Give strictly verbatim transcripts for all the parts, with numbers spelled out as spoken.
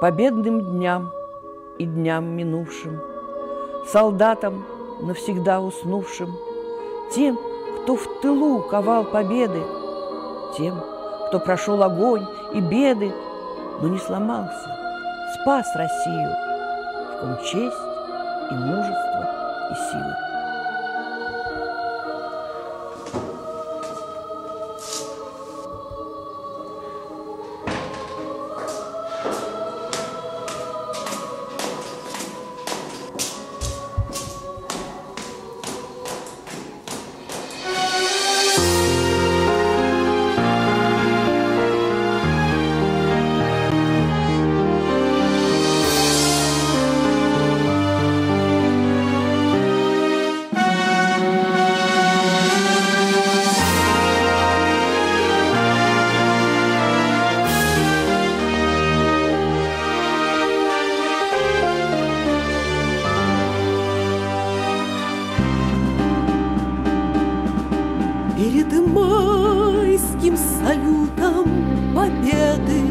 победным дням и дням минувшим, солдатам, навсегда уснувшим, тем, кто в тылу ковал победы, тем, кто прошел огонь и беды, но не сломался, спас Россию, в ком честь и мужество и силы. Перед майским салютом победы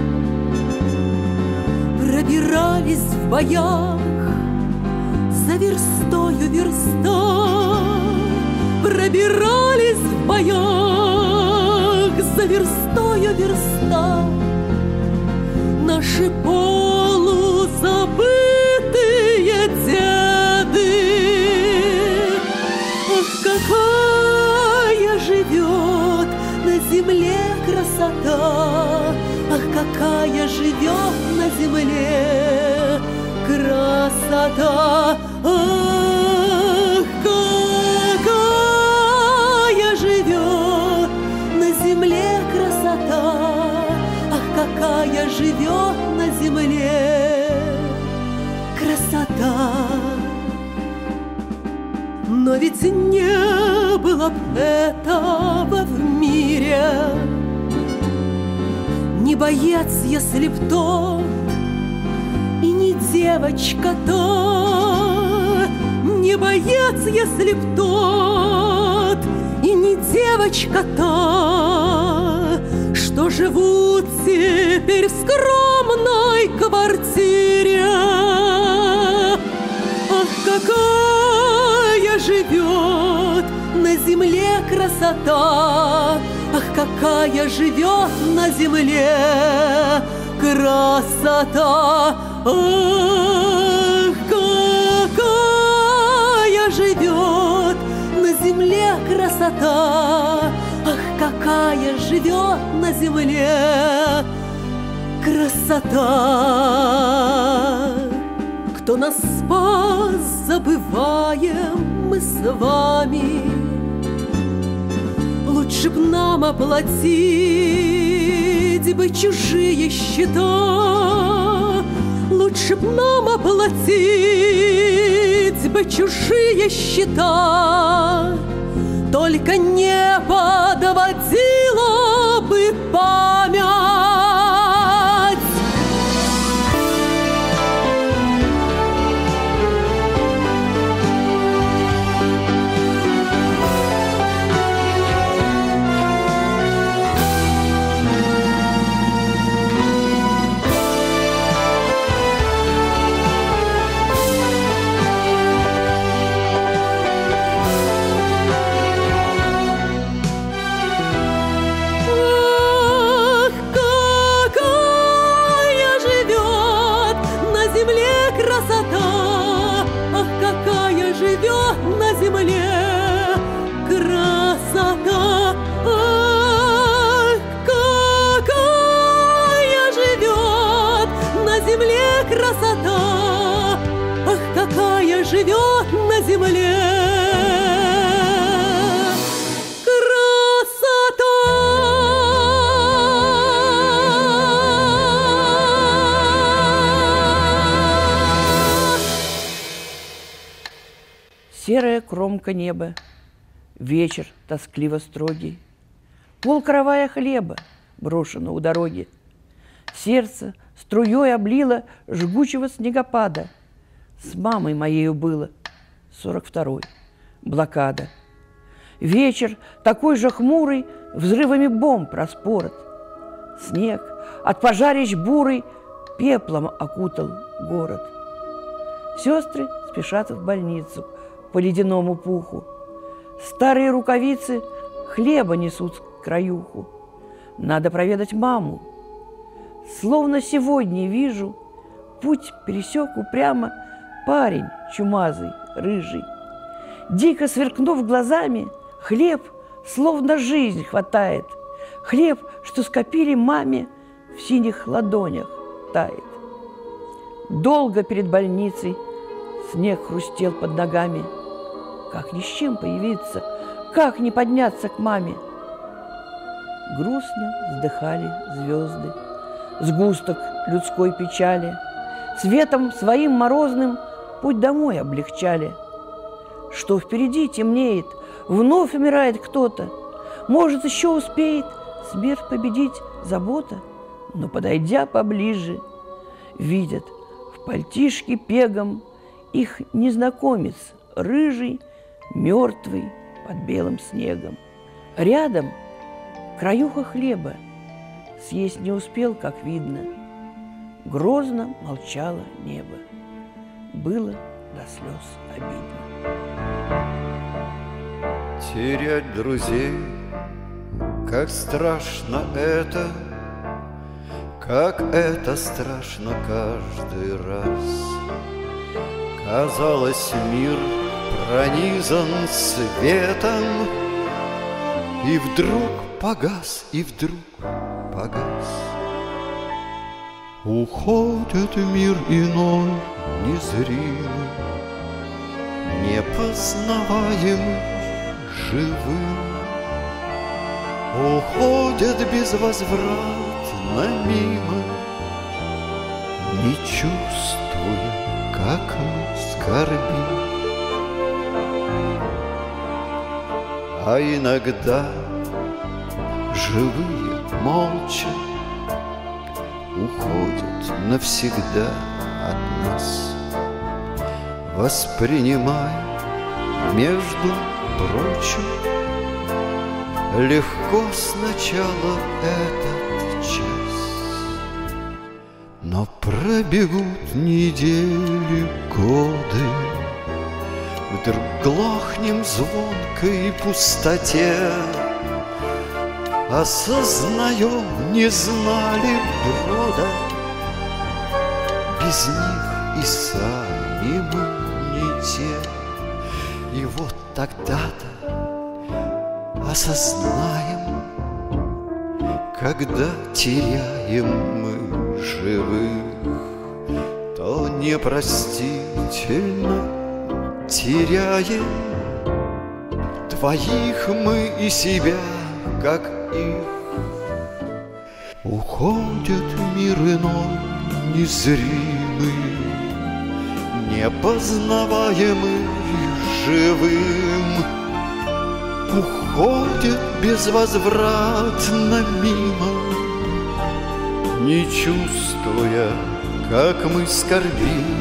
пробирались в боях за верстою верста, пробирались в боях за верстою верста наши полузабытые деды. Ах, какая живет на земле красота, ах, какая живет на земле красота, ах, какая живет на земле красота, ах, какая живет на земле красота. Но ведь не было б этого в мире, не боец, если б тот, и не девочка-то, не боец, если б тот, и не девочка-то, что живут теперь в скромной квартире. Ах, какая живет на земле красота, ах, какая живет на земле красота, ах, какая живет на земле красота, ах, какая живет на земле красота. Кто нас спас, забываем мы с вами, лучше б нам оплатить бы чужие счета, лучше б нам оплатить бы чужие счета, только не подводила бы память. Живет на земле красота. Серая кромка неба, вечер тоскливо строгий, пол кровая хлеба брошена у дороги. Сердце струей облило жгучего снегопада. С мамой моею было сорок второй, блокада. Вечер такой же хмурый, взрывами бомб распорот. Снег от пожарищ бурый пеплом окутал город. Сестры спешат в больницу по ледяному пуху. Старые рукавицы хлеба несут к краюху. Надо проведать маму. Словно сегодня вижу, путь пересек упрямо парень чумазый, рыжий. Дико сверкнув глазами, хлеб словно жизнь хватает. Хлеб, что скопили маме, в синих ладонях тает. Долго перед больницей снег хрустел под ногами. Как ни с чем появиться, как не подняться к маме? Грустно вздыхали звезды, сгусток людской печали. Светом своим морозным путь домой облегчали. Что впереди темнеет, вновь умирает кто-то. Может, еще успеет смерть победить забота, но, подойдя поближе, видят в пальтишке пегом их незнакомец, рыжий, мертвый под белым снегом. Рядом краюха хлеба, съесть не успел, как видно. Грозно молчало небо, было до слез обидно. Терять друзей, как страшно это, как это страшно каждый раз. Казалось, мир пронизан светом, и вдруг погас, и вдруг погас. Уходит мир иной, незримый, непознаваемый, живым. Уходит безвозвратно мимо, не чувствуя, как мы скорбим. А иногда живые молча уходят навсегда от нас, воспринимая, между прочим, легко сначала этот час. Но пробегут недели, годы, вдруг глохнем в звонкой пустоте. Осознаем, не знали брода, без них и сами мы не те. И вот тогда-то осознаем, когда теряем мы живых, то непростительно теряем двоих мы и себя, как их. Уходит мир иной, незримый, непознаваемый, живым. Уходит безвозвратно мимо, не чувствуя, как мы скорбим.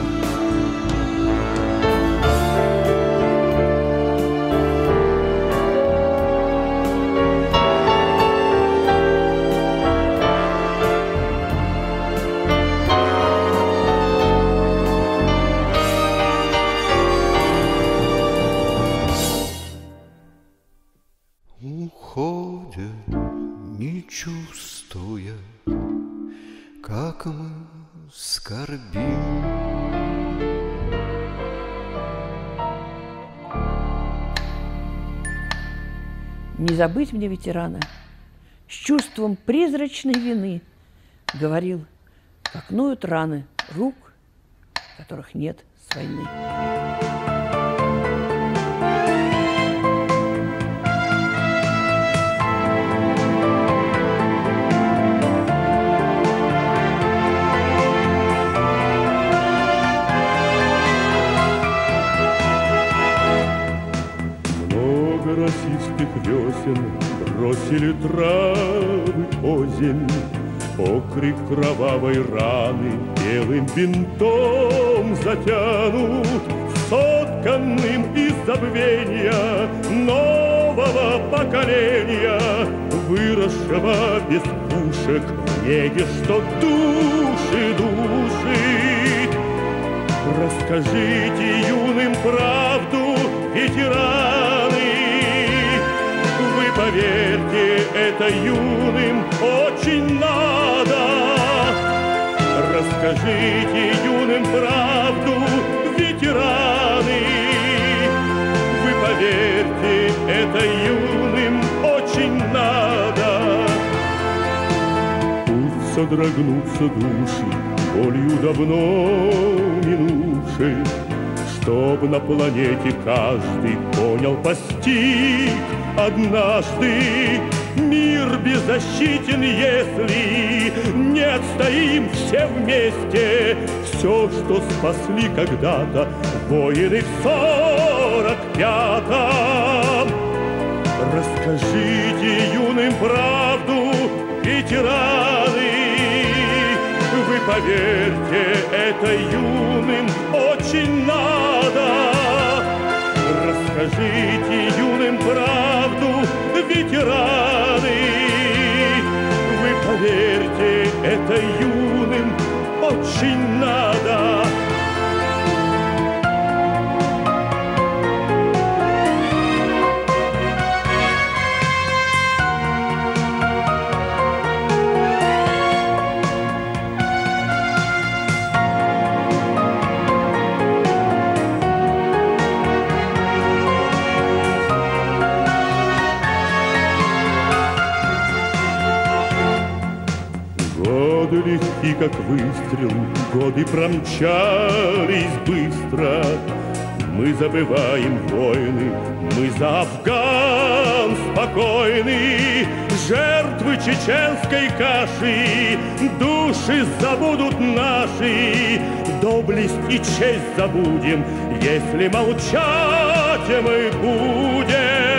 Уходят, не чувствуя, как мы скорбим. Не забыть мне ветерана, с чувством призрачной вины говорил, как ноют раны рук, которых нет с войны. Росистых весен бросили травы озимь, окрик кровавой раны белым бинтом затянут, сотканным из забвения нового поколения, выросшего без пушек в неге, что души дух. Расскажите юным правду, ветераны. Вы поверьте, это юным очень надо. Расскажите юным правду, ветераны. Вы поверьте, это юным очень надо. Пусть содрогнутся души болью давно минувшей, чтоб на планете каждый понял, постиг однажды: мир беззащитен, если не отстоим все вместе все, что спасли когда-то воины в сорок пятом. Расскажите юным правду, ветераны. Вы поверьте, это юным очень надо. Расскажите юным правду, ветераны. Вы поверьте, это юным очень надо. Годы легки, как выстрел, годы промчались быстро. Мы забываем войны, мы за Афган спокойны. Жертвы чеченской каши души забудут наши. Доблесть и честь забудем, если молчать мы будем.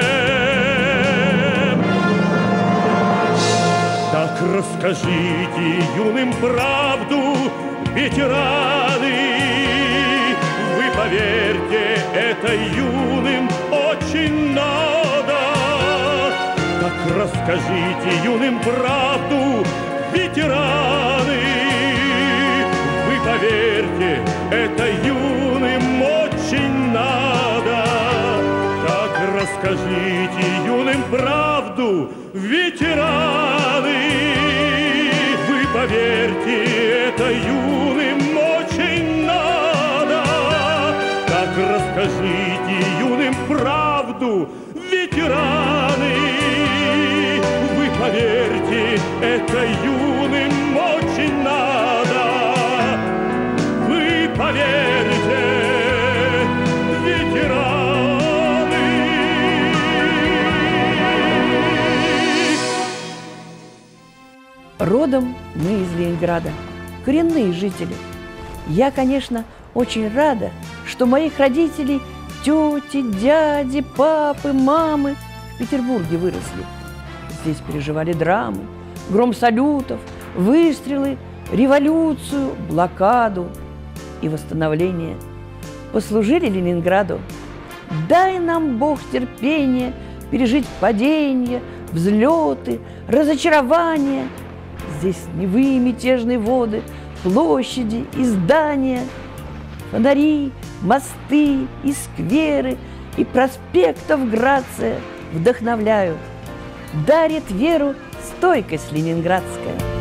Так расскажите юным правду, ветераны. Вы поверьте, это юным очень надо. Так расскажите юным правду, ветераны. Вы поверьте, это юным очень надо. Так расскажите юным правду, ветераны. Вы поверьте, это юным очень надо. Так расскажите юным правду, ветераны. Вы поверьте, это юным очень надо. Вы поверьте, ветераны. Родом мы из Ленинграда, коренные жители. Я, конечно, очень рада, что моих родителей, тети, дяди, папы, мамы в Петербурге выросли. Здесь переживали драмы, гром салютов, выстрелы, революцию, блокаду и восстановление. Послужили Ленинграду. Дай нам, Бог, терпение пережить падения, взлеты, разочарования. Здесь Невы, мятежные воды, площади и здания, фонари, мосты и скверы, и проспектов грация вдохновляют. Дарит веру стойкость ленинградская.